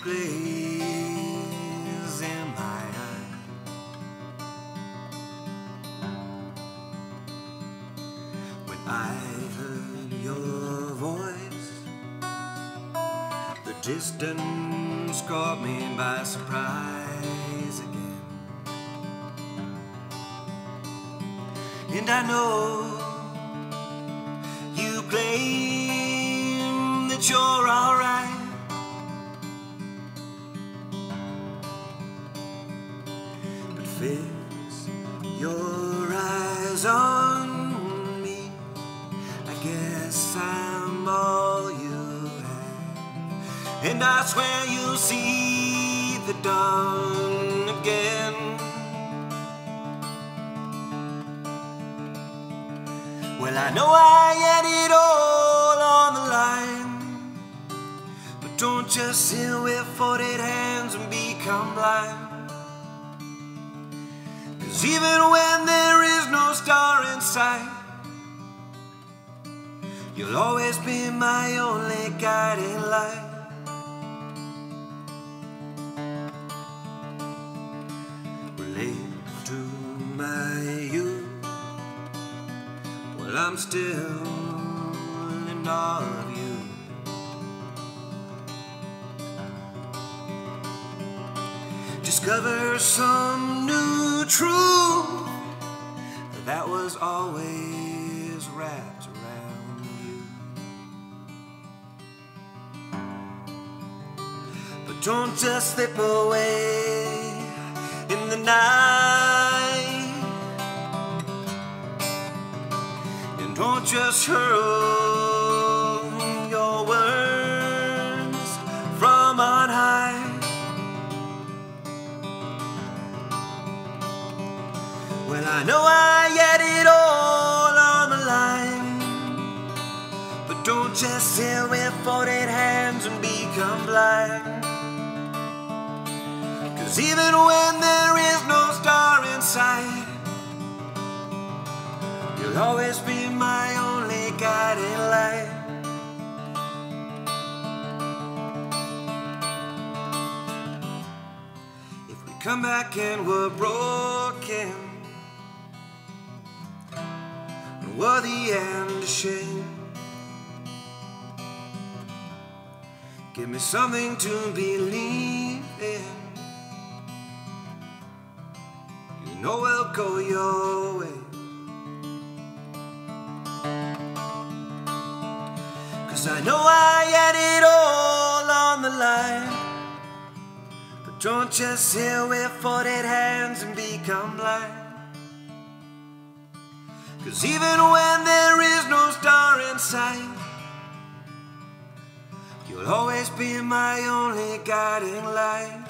blaze in my eye. When I heard your voice, the distance caught me by surprise again. And I know you claim that you're alright, but fix your eyes on me. I guess I'm all you have, and I swear you'll see the dawn again. Well, I know I had it all on the line, but don't just sit with folded hands and become blind. 'Cause even when there is no star in sight, you'll always be my only guiding light. Relate to my youth, well, I'm still in awe of you. Discover some new truth that was always wrapped around you. But don't just slip away in the night, and don't just hurl your words from on high. Well, I know I had it all on the line, but don't just sit with folded hands and become blind. 'Cause even when there is no star in sight, you'll always be my only guiding light. If we come back and we're broken, were the end a shame? Give me something to believe in. You know I'll go your way. 'Cause I know I had it all on the line, but don't just sit with folded hands and become blind. 'Cause even when there is no star in sight, you'll always be my only guiding light.